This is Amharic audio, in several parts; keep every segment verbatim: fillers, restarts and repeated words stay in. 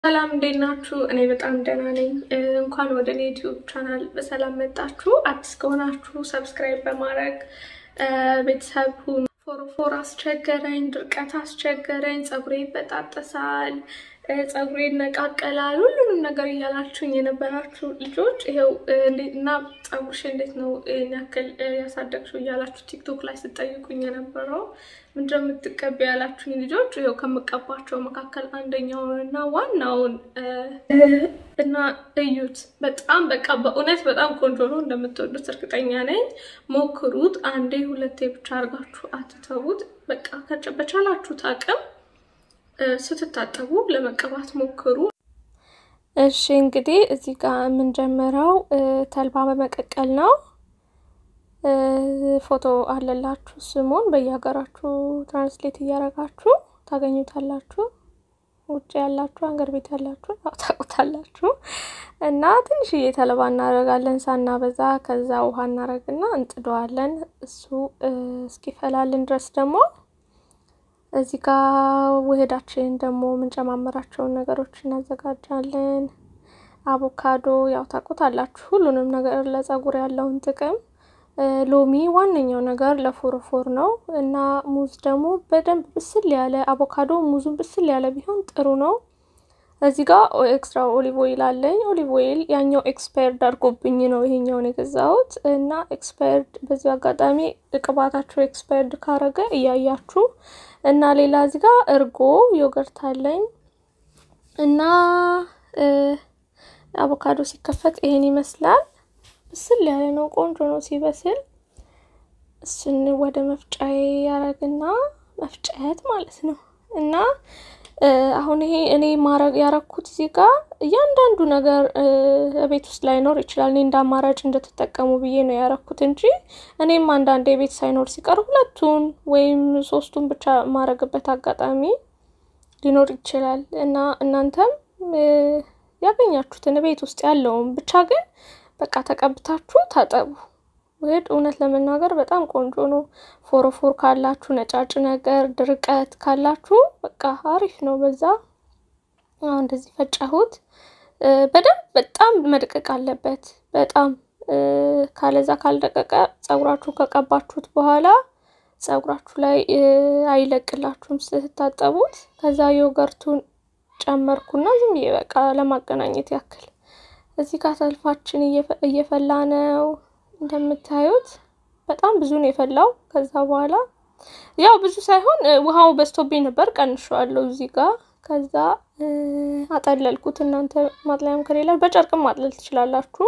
ሰላም እንዴት ናችሁ? እኔ በጣም ደህና ነኝ። እንኳን ወደ ዩቲዩብ ቻናል በሰላም መጣችሁ። አዲስ ከሆናችሁ ሰብስክራይብ በማድረግ ቤተሰብ ሁኑ። ፎሮፎር አስቸገረኝ፣ ድርቀት አስቸገረኝ፣ ጸጉሬ ይበጣጠሳል፣ ጸጉሬ ይነቃቀላል፣ ሁሉንም ነገር እያላችሁኝ የነበራችሁ ልጆች ይሄው እንዴትና ጸጉርሽ እንዴት ነው ያክል ያሳደግሽው እያላችሁ ቲክቶክ ላይ ስትጠይቁኝ የነበረው ምንድነው የምትቀበ ያላችሁኝ ልጆች ይሄው ከመቀባቸው መካከል አንደኛውና ዋናውን እና እዩት። በጣም በቃ በእውነት በጣም ቆንጆ ነው፣ እንደምትወዱት እርግጠኛ ነኝ። ሞክሩት፣ አንዴ ሁለቴ ብቻ አርጋችሁ አትተውት። በቃ በቻላችሁት አቅም ስትታጠቡ ለመቀባት ሞክሩ። እሺ እንግዲህ እዚህ ጋር ምን ጀመረው ተልባ በመቀቀል ነው። ፎቶ አለላችሁ ስሙን በየሀገራችሁ ትራንስሌት እያረጋችሁ ታገኙታላችሁ። ውጭ ያላችሁ አንገር ቤት ያላችሁ ታውቁታላችሁ። እና ትንሽዬ ተልባ እናረጋለን ሳናበዛ፣ ከዛ ውሃ እናረግና እንጥደዋለን። እሱ እስኪፈላልን ድረስ ደግሞ እዚህ ጋር ወህዳችን ደግሞ ምን ጨማመራቸው ነገሮች እናዘጋጃለን። አቮካዶ ያው ታውቁታላችሁ ሁሉንም ነገር ለጸጉር ያለውን ጥቅም። ሎሚ ዋንኛው ነገር ለፎሮፎር ነው እና ሙዝ ደግሞ በደንብ ብስል ያለ አቮካዶ ሙዙን ብስል ያለ ቢሆን ጥሩ ነው። እዚህ ጋር ኤክስትራ ኦሊቭ ኦይል አለኝ። ኦሊቭ ኦይል ያኛው ኤክስፓየርድ አድርጎብኝ ነው ይሄኛውን የገዛሁት እና ኤክስፓየርድ በዚህ አጋጣሚ ቅባታችሁ ኤክስፓየርድ ካረገ እያያችሁ እና ሌላ እዚህ ጋር እርጎ ዮገርት አለኝ እና አቮካዶ ሲከፈት ይሄን ይመስላል። ብስል ያለ ነው፣ ቆንጆ ነው ሲበስል። እሱን ወደ መፍጫዬ ያረግና መፍጨት ማለት ነው። እና አሁን ይሄ እኔ ማረግ ያረኩት እዚህ ጋር እያንዳንዱ ነገር ቤት ውስጥ ላይኖር ይችላል። እኔ እንዳማራጭ እንደተጠቀሙ ብዬ ነው ያረኩት እንጂ እኔም አንዳንዴ ቤት ሳይኖር ሲቀር ሁለቱን ወይም ሶስቱን ብቻ ማረግበት አጋጣሚ ሊኖር ይችላል። እና እናንተም ያገኛችሁትን ቤት ውስጥ ያለውን ብቻ ግን በቃ ተቀብታችሁ ታጠቡ። ወድ እውነት ለመናገር በጣም ቆንጆ ነው። ፎሮፎር ካላችሁ ነጫጭ ነገር ድርቀት ካላችሁ በቃ አሪፍ ነው። በዛ አሁን እንደዚህ ፈጫሁት። በደንብ በጣም መድቀቅ አለበት። በጣም ካለዛ ካልደቀቀ ጸጉራችሁ ከቀባችሁት በኋላ ጸጉራችሁ ላይ አይለቅላችሁም ስትታጠቡት። ከዛ ዮገርቱን ጨመርኩና ዝም ብዬ በቃ ለማገናኘት ያክል እዚህ ጋር ተልፋችን እየፈላ ነው እንደምታዩት። በጣም ብዙ ነው የፈላው። ከዛ በኋላ ያው ብዙ ሳይሆን ውሃው በስቶብኝ ነበር ቀንሼዋለሁ እዚህ ጋር። ከዛ አጠለልኩት። እናንተ ማጥለያም ከሌላ በጨርቅም ማጥለል ትችላላችሁ።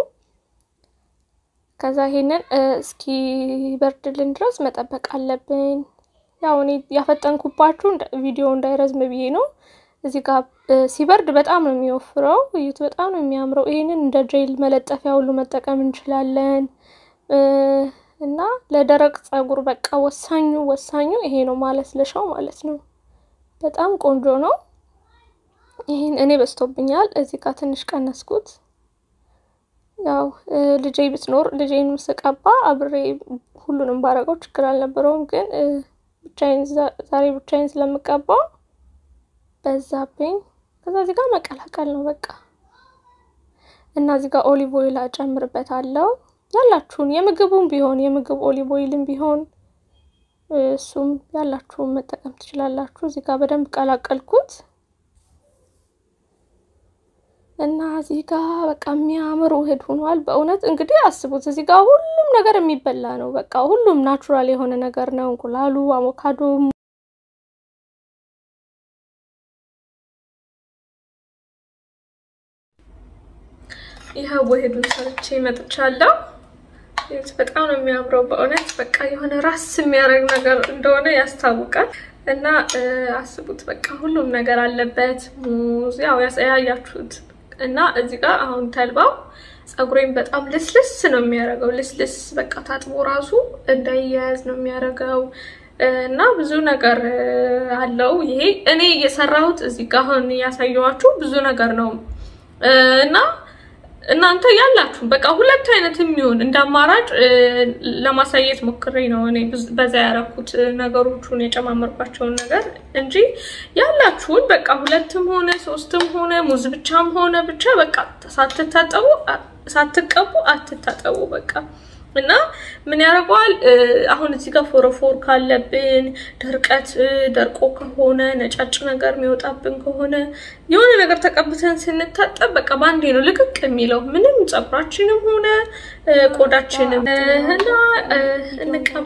ከዛ ይሄንን እስኪ በርድልን ድረስ መጠበቅ አለብን። ያው እኔ ያፈጠንኩባችሁ ቪዲዮ እንዳይረዝም ብዬ ነው። እዚህ ጋር ሲበርድ በጣም ነው የሚወፍረው። እዩት፣ በጣም ነው የሚያምረው። ይሄንን እንደ ጄል መለጠፊያ ሁሉ መጠቀም እንችላለን። እና ለደረቅ ጸጉር በቃ ወሳኙ ወሳኙ ይሄ ነው ማለስለሻው ማለት ነው። በጣም ቆንጆ ነው። ይሄን እኔ በስቶብኛል እዚህ ጋር ትንሽ ቀነስኩት። ያው ልጄ ብትኖር ልጄን መስቀባ አብሬ ሁሉንም ባረጋው ችግር አልነበረውም። ግን ብቻዬን ዛሬ ብቻዬን ስለምቀባው በዛብኝ። ከዛ እዚህ ጋር መቀላቀል ነው በቃ። እና እዚህ ጋር ኦሊቭ ኦይል አጨምርበታለሁ። ያላችሁን የምግቡን ቢሆን የምግብ ኦሊቭ ኦይልም ቢሆን እሱም ያላችሁን መጠቀም ትችላላችሁ። እዚህ ጋር በደንብ ቀላቀልኩት እና እዚህ ጋር በቃ የሚያምር ውህድ ሆኗል። በእውነት እንግዲህ አስቡት፣ እዚህ ጋር ሁሉም ነገር የሚበላ ነው። በቃ ሁሉም ናቹራል የሆነ ነገር ነው። እንቁላሉ፣ አቮካዶ ይሄ ውህዱን ሰርቼ መጥቻለሁ። ይሄ በጣም ነው የሚያምረው በእውነት በቃ የሆነ ራስ የሚያረግ ነገር እንደሆነ ያስታውቃል። እና አስቡት በቃ ሁሉም ነገር አለበት። ሙዝ ያው ያሳያችሁት። እና እዚህ ጋር አሁን ተልባው ጸጉሬን በጣም ልስልስ ነው የሚያረጋው። ልስልስ በቃ ታጥቦ ራሱ እንዳይያዝ ነው የሚያረጋው። እና ብዙ ነገር አለው። ይሄ እኔ እየሰራሁት እዚህ ጋር አሁን ያሳየዋችሁ ብዙ ነገር ነው። እና እናንተ ያላችሁ በቃ ሁለት አይነትም ይሁን እንደማራጭ ለማሳየት ሞክሬ ነው እኔ በዛ ያረኩት ነገሮቹን የጨማመርኳቸው ነገር እንጂ ያላችሁ በቃ ሁለትም ሆነ ሶስትም ሆነ ሙዝ ብቻም ሆነ ብቻ በቃ ሳትታጠቡ ሳትቀቡ አትታጠቡ በቃ እና ምን ያረጋዋል አሁን እዚህ ጋር ፎሮፎር ካለብን ደርቀት ደርቆ ከሆነ ነጫጭ ነገር የሚወጣብን ከሆነ የሆነ ነገር ተቀብተን ስንታጠብ በቃ ባንዴ ነው ልቅቅ የሚለው ምንም ጸጉራችንም ሆነ ቆዳችንም እና እንቀባ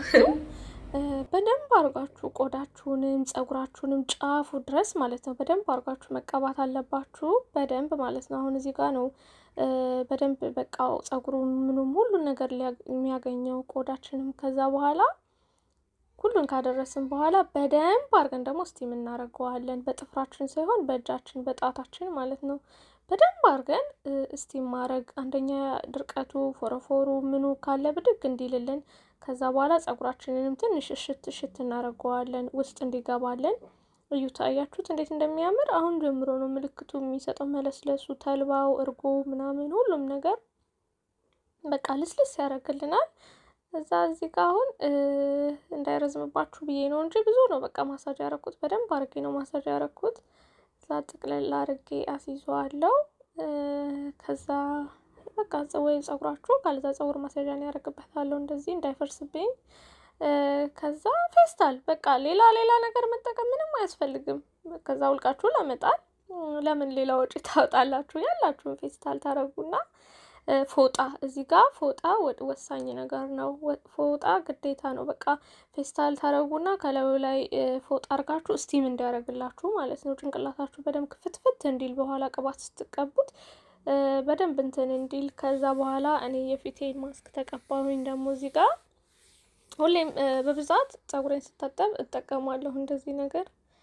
በደንብ አርጋችሁ ቆዳችሁንም ጸጉራችሁንም ጫፉ ድረስ ማለት ነው በደንብ አርጋችሁ መቀባት አለባችሁ በደንብ ማለት ነው አሁን እዚህ ጋር ነው በደንብ በቃው ጸጉሩን ምንም ሁሉ ነገር የሚያገኘው ቆዳችንም ከዛ በኋላ ሁሉን ካደረስን በኋላ በደንብ አርገን ደግሞ ስቲም እናረጋዋለን በጥፍራችን ሳይሆን በእጃችን በጣታችን ማለት ነው በደንብ አርገን ስቲም ማረግ አንደኛ ድርቀቱ ፎረፎሩ ምኑ ካለ ብድግ እንዲልልን ከዛ በኋላ ጸጉራችንንም ትንሽ እሽት እሽት እናረጋዋለን ውስጥ እንዲገባለን እዩት አያችሁት እንዴት እንደሚያምር አሁን ጀምሮ ነው ምልክቱ የሚሰጠው መለስለሱ ተልባው እርጎ ምናምን ሁሉም ነገር በቃ ልስልስ ያረጋልናል እዛ እዚህ ጋር አሁን እንዳይረዝምባችሁ ብዬ ነው እንጂ ብዙ ነው በቃ ማሳጅ ያረኩት በደንብ አርጌ ነው ማሳጅ ያረኩት እዛ ጥቅለል አርጌ አስይዘዋለሁ ከዛ በቃ ወይ ጸጉራችሁ ካልዛ ጸጉር ማሳጃን ያረግበታለሁ እንደዚህ እንዳይፈርስብኝ ከዛ ፌስታል በቃ ሌላ ሌላ ነገር መጠቀም ምንም አያስፈልግም ከዛ ውልቃችሁ ለመጣል ለምን ሌላ ወጪ ታወጣላችሁ ያላችሁን ፌስታል ታረጉና ፎጣ እዚህ ጋር ፎጣ ወሳኝ ነገር ነው ፎጣ ግዴታ ነው በቃ ፌስታል ታረጉና ከላዩ ላይ ፎጣ አርጋችሁ ስቲም እንዲያረግላችሁ ማለት ነው ጭንቅላታችሁ በደንብ ክፍትፍት እንዲል በኋላ ቅባት ስትቀቡት በደንብ እንትን እንዲል ከዛ በኋላ እኔ የፊቴን ማስክ ተቀባሁኝ ደግሞ እዚህ ጋር ሁሌም በብዛት ጸጉሬን ስታጠብ እጠቀማለሁ እንደዚህ ነገር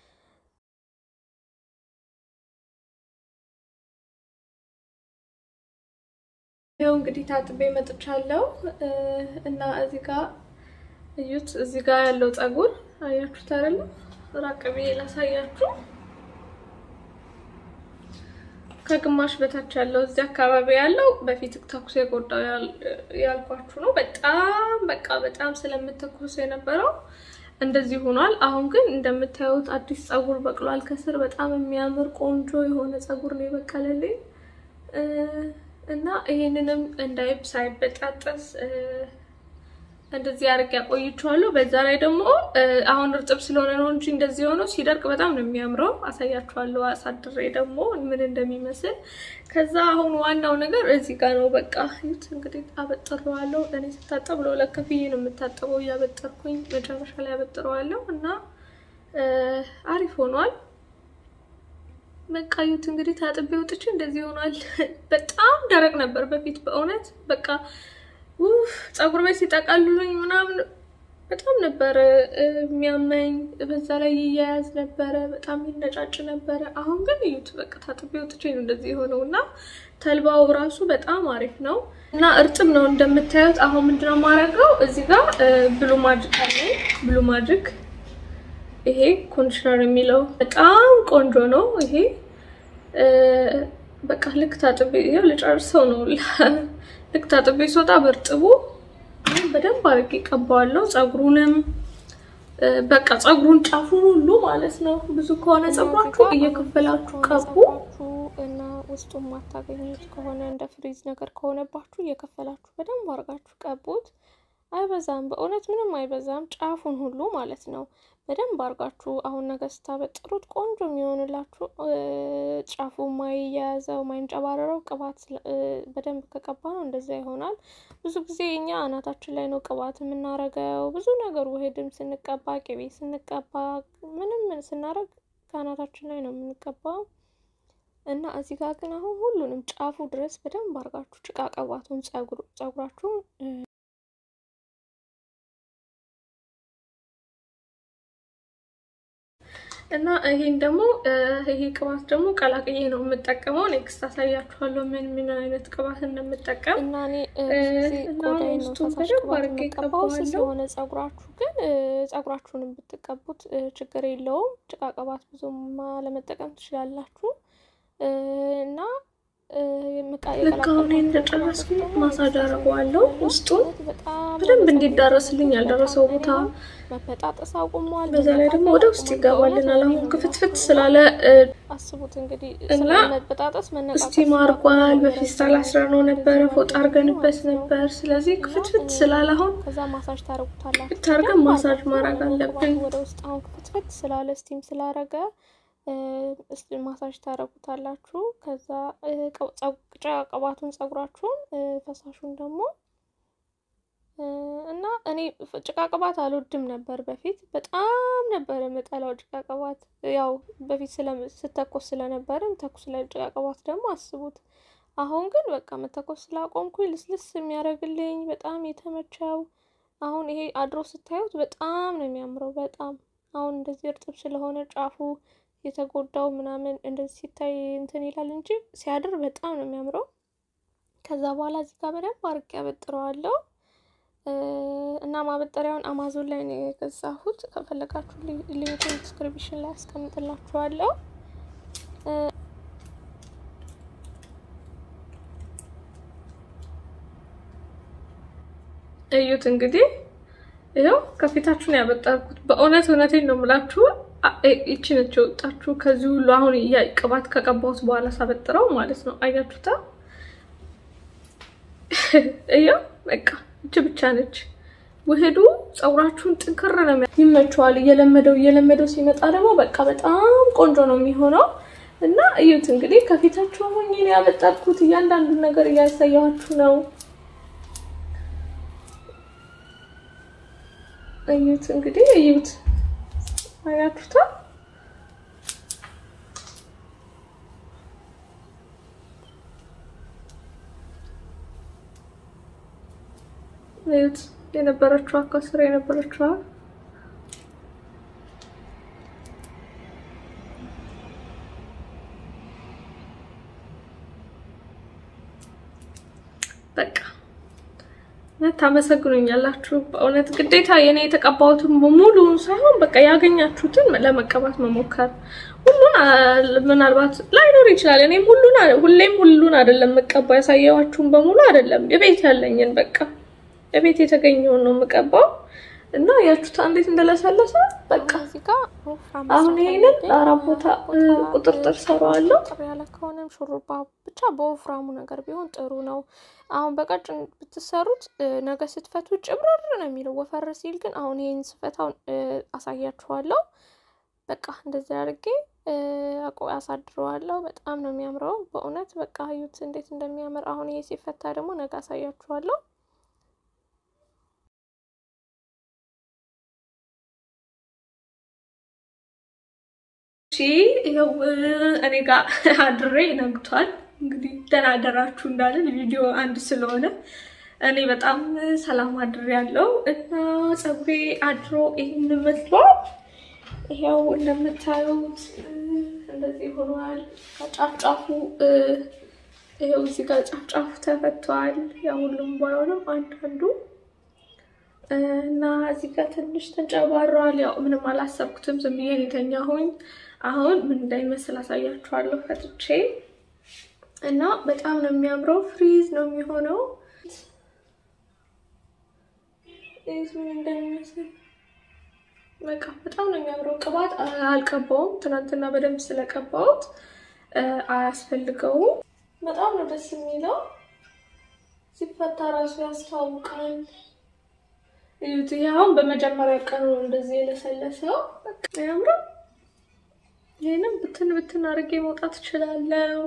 ያው እንግዲህ ታጥቤ መጥቻለሁ እና እዚህ ጋር እዩት እዚህ ጋር ያለው ጸጉር አያችሁት አይደል ራቀቤ ላሳያችሁ ከግማሽ በታች ያለው እዚህ አካባቢ ያለው በፊት ተኩስ የቆዳው ያልኳችሁ ነው በጣም በቃ በጣም ስለምትተኩስ የነበረው እንደዚህ ሆኗል አሁን ግን እንደምታዩት አዲስ ጸጉር በቅሏል ከስር በጣም የሚያምር ቆንጆ የሆነ ጸጉር ነው በቀለልኝ እና ይሄንንም እንዳይብስ አይበጣጠስ እንደዚህ አርግ ያቆይቻለሁ በዛ ላይ ደግሞ አሁን እርጥብ ስለሆነ ነው እንጂ እንደዚህ ሆኖ ሲደርቅ በጣም ነው የሚያምረው አሳያችኋለሁ አሳድሬ ደግሞ ምን እንደሚመስል ከዛ አሁን ዋናው ነገር እዚህ ጋር ነው በቃ እዩት እንግዲህ አበጥረዋለሁ እኔ ስታጠብ ነው ለከፍዬ ነው የምታጠበው ያበጥርኩኝ መጨረሻ ላይ አበጥረዋለሁ እና አሪፍ ሆኗል በቃ እዩት እንግዲህ ታጥቤ ወጥቼ እንደዚህ ሆኗል በጣም ደረቅ ነበር በፊት በእውነት በቃ ኡፍ ጸጉር ቤት ሲጠቃልሉኝ ምናምን በጣም ነበር የሚያመኝ በዛ ላይ ይያያዝ ነበር በጣም ይነጫጭ ነበር አሁን ግን እዩት በቃ ታጥቤ ወጥቼ ነው እንደዚህ ሆነውና ተልባው ራሱ በጣም አሪፍ ነው እና እርጥብ ነው እንደምታዩት አሁን ምንድነው ማረጋው እዚህ ጋር ብሉ ማጂክ አለ ብሉ ማጂክ ይሄ ኮንዲሽነር የሚለው በጣም ቆንጆ ነው ይሄ በቃ ልክ ታጥቤ ያው ልጨርሰው ነው ልክ ታጥቤ ሶጣ በርጥቡ በደንብ አርጌ ቀባዋለሁ ጸጉሩንም በቃ ጸጉሩን ጫፉን ሁሉ ማለት ነው ብዙ ከሆነ ጸጉራችሁ እየከፈላችሁ ቀቡ እና ውስጡን ማታገኙት ከሆነ እንደ ፍሪዝ ነገር ከሆነባችሁ እየከፈላችሁ በደንብ አርጋችሁ ቀቡት አይበዛም በእውነት ምንም አይበዛም ጫፉን ሁሉ ማለት ነው በደንብ አርጋችሁ አሁን ነገር ስታበጥሩት ቆንጆ የሚሆንላችሁ ጫፉ ማይያዘው ማይንጨባረረው ቅባት በደንብ ከቀባነው እንደዛ ይሆናል ብዙ ጊዜ እኛ አናታችን ላይ ነው ቅባት የምናረጋው ብዙ ነገር ወሄድም ስንቀባ ቅቤ ስንቀባ ምንም ስናረግ ካናታችን ላይ ነው የምንቀባው እና እዚህ ጋር ግን አሁን ሁሉንም ጫፉ ድረስ በደንብ አርጋችሁ ጭቃ ቀባቱን ጸጉር ጸጉራችሁ እና ይሄን ደግሞ ይሄ ቅባት ደግሞ ቀላቅዬ ነው የምጠቀመው ኔክስት አሳያችኋለሁ ምን ምን አይነት ቅባት እንደምጠቀም እና እኔ እዚህ ቆዳዬን ነው ተቀባው ስለሆነ ጸጉራችሁ ግን ጸጉራችሁንም ብትቀቡት ችግር የለውም ጭቃ ቅባት ብዙም ለመጠቀም ትችላላችሁ እና ለካውን እንደጨረስኩኝ ማሳጅ አደርገዋለሁ ውስጡን በደንብ እንዲዳረስልኝ ያልደረሰው ቦታ መፈጣጠስ አቁሟል በዛ ላይ ደግሞ ወደ ውስጥ ይገባልናል አሁን ክፍትፍት ስላለ አስቡት እንግዲህ ስለመበጣጠስ መነቃቀስ እስቲ ማርቋል በፊስታል አስረነው ነበር ፎጣ አርገንበት ነበር ስለዚህ ክፍትፍት ስላለ አሁን ከዛ ማሳጅ ታረጉታላችሁ ታርገን ማሳጅ ማድረግ አለብን ወደ ውስጥ አሁን ክፍትፍት ስላለ ስቲም ስላረገ እስቲ ማሳጅ ታረጉታላችሁ ከዛ ጫ ቅባቱን ጸጉራችሁን ፈሳሹን ደግሞ እና እኔ ጭቃ ቅባት አልወድም ነበር በፊት በጣም ነበር መጣላው ጭቃ ቅባት ያው በፊት ስለስተኮስ ስለነበርም ተኩስ ላይ ጭቃ ቅባት ደግሞ አስቡት አሁን ግን በቃ መተኮስ ስላቆምኩኝ ልስልስ የሚያረግልኝ በጣም የተመቸው አሁን ይሄ አድሮ ስታዩት በጣም ነው የሚያምረው በጣም አሁን እንደዚህ እርጥብ ስለሆነ ጫፉ የተጎዳው ምናምን እንደዚህ ሲታይ እንትን ይላል እንጂ ሲያድር በጣም ነው የሚያምረው ከዛ በኋላ እዚህ ጋር በደንብ አርቄ አበጥረዋለሁ እና ማበጠሪያውን አማዞን ላይ ነው የገዛሁት ከፈለጋችሁ ሊንኩን ዲስክሪፕሽን ላይ አስቀምጥላችኋለሁ እዩት እንግዲህ ይሄው ከፊታችሁ ነው ያበጠርኩት በእውነት እውነቴን ነው የምላችሁ እቺ ነች ወጣችሁ ከዚህ ሁሉ አሁን ቅባት ከቀባሁት በኋላ ሳበጥረው ማለት ነው አያችሁታ እዩው በቃ እቺ ብቻ ነች ወሄዱ ጸጉራችሁን ጥንከር ነው ይመቻል እየለመደው እየለመደው ሲመጣ ደግሞ በቃ በጣም ቆንጆ ነው የሚሆነው እና እዩት እንግዲህ ከፊታችሁ ሆኜ ነው ያበጠርኩት እያንዳንዱ ነገር ያሳያችሁ ነው እዩት እንግዲህ እዩት አያችሁታ እዩት የነበረችው አካስራ የነበረችው በቃ ታመሰግኑኛላችሁ በእውነት ግዴታ የኔ የተቀባውትን ሙሉ ሳይሆን በቃ ያገኛችሁትን ለመቀባት መሞከር ሁሉን ምናልባት ላይኖር ይችላል እኔ ሁሉን ሁሌም ሁሉን አይደለም መቀባ ያሳያችሁን በሙሉ አይደለም የቤት ያለኝን በቃ የቤት የተገኘው ነው መቀባው እና ያችሁት እንዴት እንደለሰለሰ በቃ እዚህ ጋር አሁን ይሄንን አራቦታ ቁጥጥር ሰራዋለሁ ያለ ከሆነም ሹሩባ ብቻ በወፍራሙ ነገር ቢሆን ጥሩ ነው አሁን በቀጭን ብትሰሩት ነገ ስትፈቱ ጭብረር ነው የሚለው ወፈር ሲል ግን አሁን ይሄን ስፈታው አሳያችኋለሁ በቃ እንደዚህ አድርጌ አቆይ አሳድረዋለሁ በጣም ነው የሚያምረው በእውነት በቃ አዩት እንዴት እንደሚያምር አሁን ይሄ ሲፈታ ደግሞ ነገ አሳያችኋለሁ ይሄው እኔ ጋር አድሬ ነግቷል እንግዲህ ተናደራችሁ እንዳለ ቪዲዮ አንድ ስለሆነ እኔ በጣም ሰላም አድሬያለሁ እና ጸጉሬ አድሮ ይሄን መስሏል ይሄው እንደምታዩት እንደዚህ ሆኗል ከጫፍጫፉ ይሄው እዚህ ጋር ጫፍጫፉ ተፈቷል ያ ሁሉም ባይሆንም አንዳንዱ እና እዚህ ጋር ትንሽ ተንጨባሯል ያው ምንም አላሰብኩትም ዝም ብዬ የተኛሁኝ አሁን ምን እንዳይመስል አሳያችኋለሁ ፈትቼ እና በጣም ነው የሚያምረው ፍሪዝ ነው የሚሆነው እዚህ ምን እንደሚመስል በቃ በጣም ነው የሚያምረው ቅባት አልቀባውም ትናንትና በደንብ ስለቀባውት አያስፈልገውም በጣም ነው ደስ የሚለው ሲፈታ ራሱ ያስታውቃል እዩት ያው በመጀመሪያ ቀኑ እንደዚህ ለሰለሰው በቃ ያምራል ይሄንን ብትን ብትን አርጌ መውጣት ይችላልው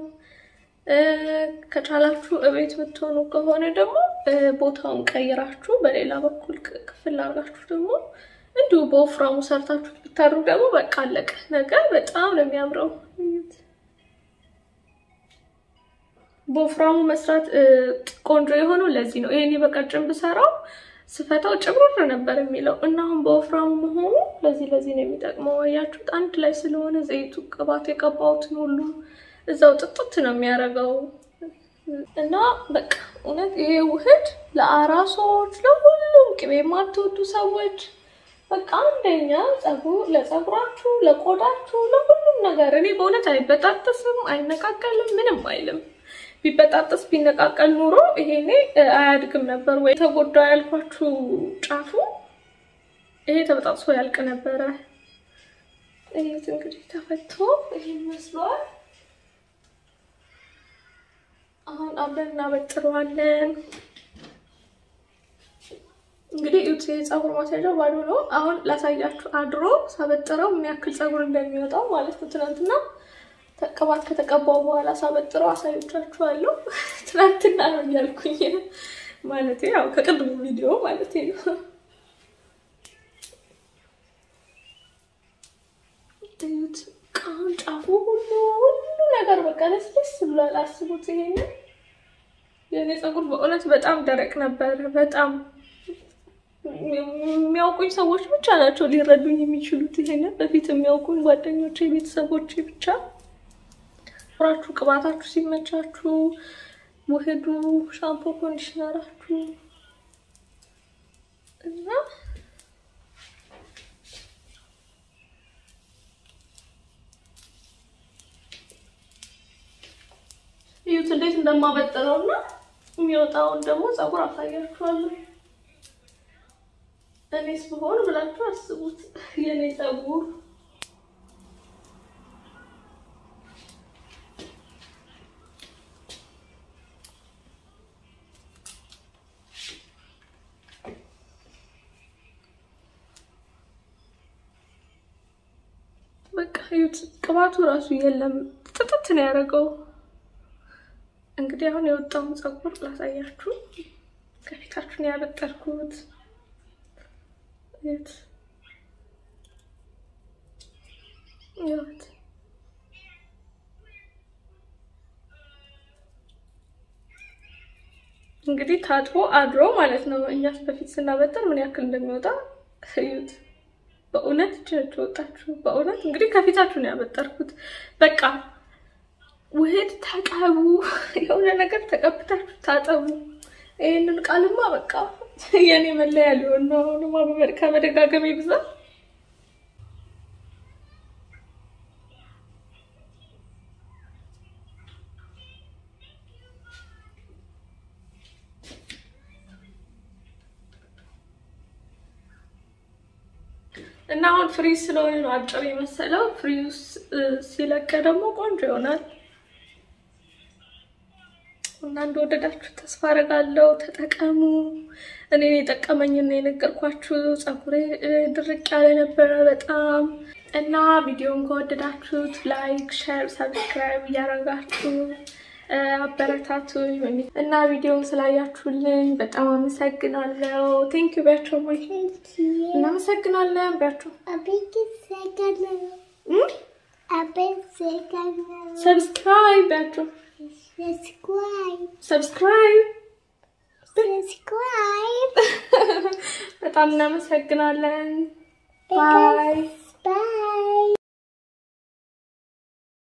ከቻላችሁ እቤት ብትሆኑ ከሆነ ደግሞ ቦታውን ቀይራችሁ በሌላ በኩል ክፍል አርጋችሁ ደግሞ እንዲሁ በወፍራሙ ሰርታችሁ ብታሩ ደግሞ በቃ አለቀ ነገ በጣም ነው የሚያምረው በወፍራሙ መስራት ቆንጆ የሆነው ለዚህ ነው ይሄኔ በቀጭን ብሰራው ስፈታው ጭብር ነበር የሚለው እና አሁን በወፍራሙ መሆኑ ለዚህ ለዚህ ነው የሚጠቅመው ያያችሁት አንድ ላይ ስለሆነ ዘይቱ ቅባት የቀባውትን ሁሉ እዛው ጥጥት ነው የሚያረጋው እና በቃ እውነት ይሄ ውህድ ለአራሶች ለሁሉም ቅቤ ማትወዱ ሰዎች በቃ አንደኛ ጸጉር ለጸጉራችሁ ለቆዳችሁ ለሁሉም ነገር እኔ በእውነት አይበጣጥስም አይነቃቀልም ምንም አይልም ቢበጣጥስ ቢነቃቀል ኑሮ ይሄኔ አያድግም ነበር ወይ ተጎዳ ያልኳችሁ ጫፉ ይሄ ተበጣጥሶ ያልቅ ነበር እዩት እንግዲህ ተፈቶ ይሄን መስሏል አሁን አብረን እናበጥረዋለን እንግዲህ እዩት የፀጉር ማስያዣው ባዶ ነው አሁን ላሳያችሁ አድሮ ሳበጥረው ምን ያክል ፀጉር እንደሚወጣው ማለት ነው ትናንትና ተቀባት ከተቀባው በኋላ ሳበጥረው አሳይቻችኋለሁ ትናንትና ነው ያልኩኝ ማለት ያው ከቅድሙ ቪዲዮ ማለት ነው እዩት ቃንጫፉ ሁሉ ሁሉ ነገር በቃ ለስለስ ብሏል አስቡት ይሄን የኔ ፀጉር በእውነት በጣም ደረቅ ነበር በጣም የሚያውቁኝ ሰዎች ብቻ ናቸው ሊረዱኝ የሚችሉት ይሄን በፊት የሚያውቁኝ ጓደኞቼ ቤተሰቦቼ ብቻ ወራችሁ ቅባታችሁ ሲመቻችሁ ውህዱ ሻምፖ ኮንዲሽነራችሁ እና ይሁት እንዴት እንደማበጥረውና የሚወጣውን ደግሞ ፀጉር አሳያችኋለሁ እኔስ በሆነ ብላችሁ አስቡት የኔ ፀጉር በቃ ይሁት ቅባቱ ራሱ የለም ጥጥት ነው ያደረገው እንግዲህ አሁን የወጣውን ፀጉር ላሳያችሁ ከፊታችሁ ነው ያበጠርኩት እዩት እዩት እንግዲህ ታጥቦ አድሮ ማለት ነው እኛስ በፊት ስናበጥር ምን ያክል እንደሚወጣ እዩት በእውነት ቸርች ወጣችሁ በእውነት እንግዲህ ከፊታችሁ ነው ያበጠርኩት በቃ ውህድ ተቀቡ የሆነ ነገር ተቀብታችሁ ታጠቡ ይሄንን ቃልማ በቃ የኔ መለያ ሊሆን ነው ነው ማበረካ መደጋገም ይብዛል እና አሁን ፍሪ ስለሆነ ነው አጭር የመሰለው ፍሪውስ ሲለቀ ደግሞ ቆንጆ ይሆናል እና እንደወደዳችሁ ተስፋ አደርጋለሁ ተጠቀሙ እኔን የጠቀመኝና የነገርኳችሁ ፀጉሬ ድርቅ ያለ ነበር በጣም እና ቪዲዮውን ከወደዳችሁት ላይክ ሼር ሰብስክራይብ ያደርጋችሁ አበረታቱኝ እና ቪዲዮውን ስላያችሁልኝ በጣም አመሰግናለሁ ቴንክ ዩ ባችሁ ማይ እና አመሰግናለሁ ባችሁ አቤት ሰገናለሁ አቤት ሰገናለሁ ሰብስክራይብ ባችሁ subscribe subscribe subscribe በጣም እናመሰግናለን bye